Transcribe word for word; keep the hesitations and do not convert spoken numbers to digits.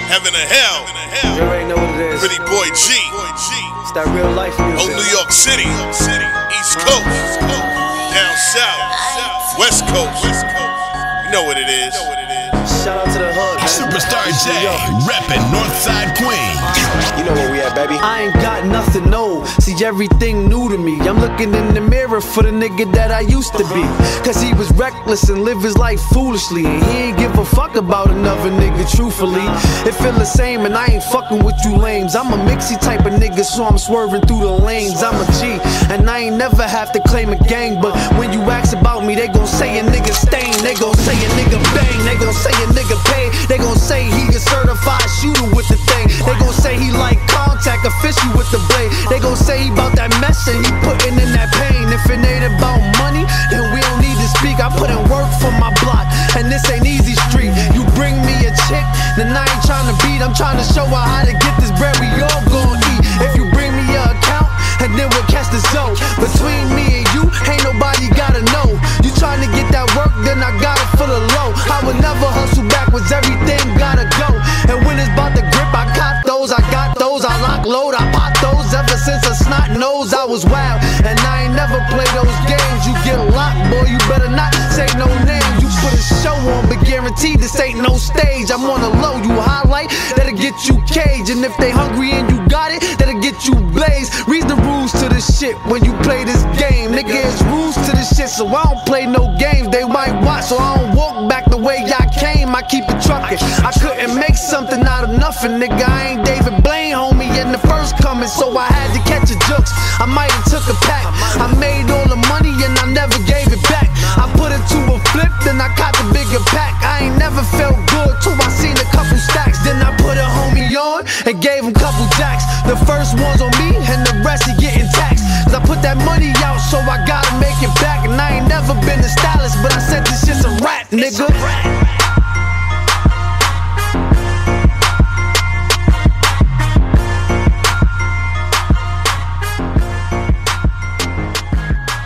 Heaven or Hell. You already know what it is. Pretty Boy G. It's that real life music. Oh, New York City. East Coast. Down South. West Coast. You know what it is. Shout out to the hood, man. Superstar J, reppin' Northside Queens. You know where we at, baby. I ain't got nothing old, see everything new to me. I'm looking in the mirror for the nigga that I used to be. Cause he was reckless and lived his life foolishly, and he ain't give a fuck about another nigga, truthfully. It feel the same and I ain't fucking with you lames. I'm a mixy type of nigga, so I'm swerving through the lanes. I'm a G, and I ain't never have to claim a gang. But when you ask about me, they gon' say a nigga stain. They gon' say a nigga bang. They gon' say a nigga pay. They gon' say he a certified shooter with the thing. They gon' say he like contact, official with the blade. They gon' say he bout that mess and he putting in that pain. If it ain't about money, then we don't need to speak. I put in work for my block, and this ain't easy street. You bring me a chick, then I ain't tryna beat. I'm tryna show her how to get this bread, we all gon' eat. If you bring me your account, and then we'll catch the zone. Between me and you, ain't nobody gotta know. You tryna get that work, then I got it for the low. I would never hustle backwards, everything gotta go. And when it's about to grip, I caught those, I got those, I lock load, I pop those. Ever since a snot nose, I was wild, and I ain't never play those games. You get locked, boy, you better not say no name. You put a show on, but guaranteed this ain't no stage. I'm on the low, you highlight, that'll get you caged. And if they hungry and you got it, that'll get you blazed. Read the rules to this shit when you play this game. Nigga, it's rules to this shit, so I don't play no games. They might watch, so I don't walk back the way I came. I keep it truckin'. I couldn't make something out of nothing, nigga. I ain't David Blaine, homie, in the first coming, so I had to catch a jukes. I might have took a pack. I made all the money and I never gave it back. I put it to a flip, then I caught the bigger pack. I ain't never felt good till I seen a couple stacks. Then I put a homie on and gave him couple jacks. The first one's on me and the rest he getting taxed. Cause I put that money out, so I gotta make it back. And